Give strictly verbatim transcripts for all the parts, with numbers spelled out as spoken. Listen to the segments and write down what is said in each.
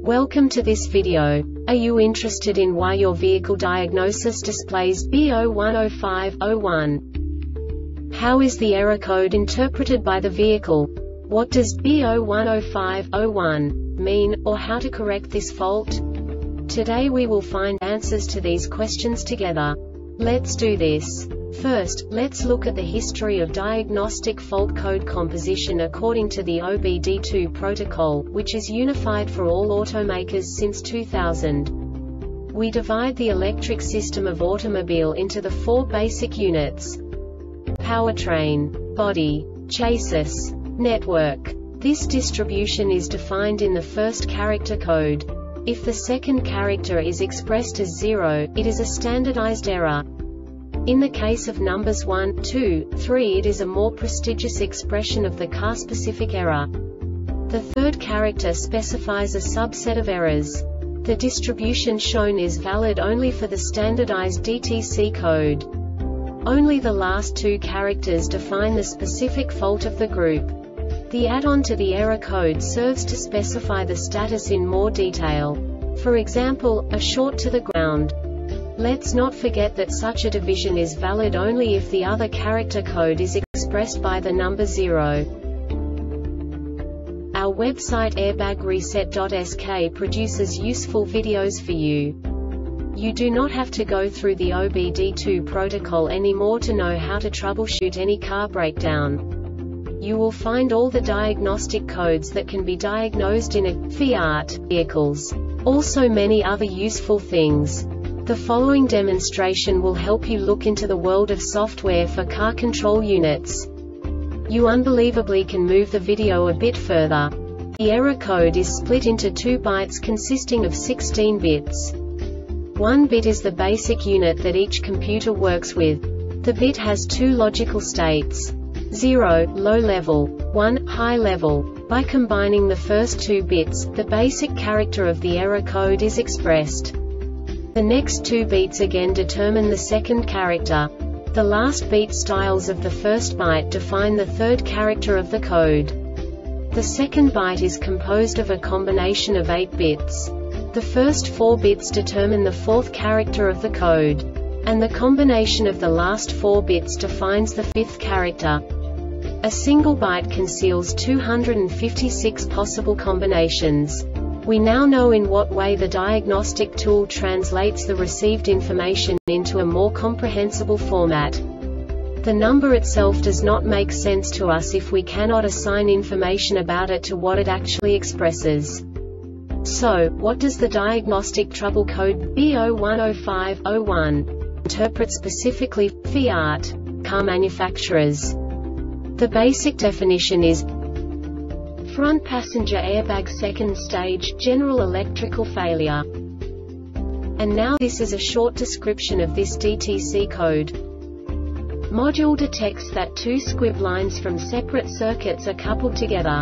Welcome to this video. Are you interested in why your vehicle diagnosis displays B zero one zero five dash zero one? How is the error code interpreted by the vehicle? What does B zero one zero five dash zero one mean, or how to correct this fault? Today we will find answers to these questions together. Let's do this. First, let's look at the history of diagnostic fault code composition according to the O B D two protocol, which is unified for all automakers since two thousand. We divide the electric system of automobile into the four basic units: powertrain, body, chassis, network. This distribution is defined in the first character code. If the second character is expressed as zero, it is a standardized error. In the case of numbers one, two, three, it is a more prestigious expression of the car-specific error. The third character specifies a subset of errors. The distribution shown is valid only for the standardized D T C code. Only the last two characters define the specific fault of the group. The add-on to the error code serves to specify the status in more detail. For example, a short to the ground. Let's not forget that such a division is valid only if the other character code is expressed by the number zero. Our website airbag reset dot S K produces useful videos for you. You do not have to go through the O B D two protocol anymore to know how to troubleshoot any car breakdown. You will find all the diagnostic codes that can be diagnosed in a Fiat vehicles. Also many other useful things. The following demonstration will help you look into the world of software for car control units. You unbelievably can move the video a bit further. The error code is split into two bytes consisting of sixteen bits. One bit is the basic unit that each computer works with. The bit has two logical states: zero, low level, one, high level. By combining the first two bits, the basic character of the error code is expressed. The next two beats again determine the second character. The last beat styles of the first byte define the third character of the code. The second byte is composed of a combination of eight bits. The first four bits determine the fourth character of the code. And the combination of the last four bits defines the fifth character. A single byte conceals two hundred fifty-six possible combinations. We now know in what way the diagnostic tool translates the received information into a more comprehensible format. The number itself does not make sense to us if we cannot assign information about it to what it actually expresses. So, what does the diagnostic trouble code B zero one zero five dash zero one interpret specifically for Fiat car manufacturers? The basic definition is front passenger airbag second stage, general electrical failure. And now this is a short description of this D T C code. Module detects that two squib lines from separate circuits are coupled together.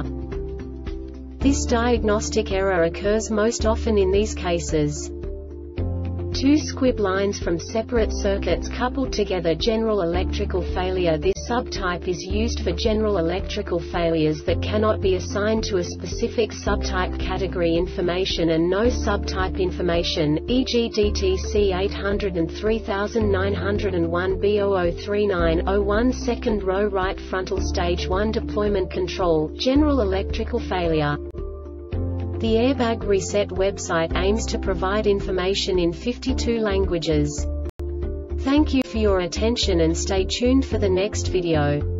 This diagnostic error occurs most often in these cases: two squib lines from separate circuits coupled together, general electrical failure. This subtype is used for general electrical failures that cannot be assigned to a specific subtype category information and no subtype information, for example D T C eight oh three nine oh one B zero zero three nine zero one second row right frontal stage one deployment control, general electrical failure. The Airbag Reset website aims to provide information in fifty-two languages. Thank you for your attention and stay tuned for the next video.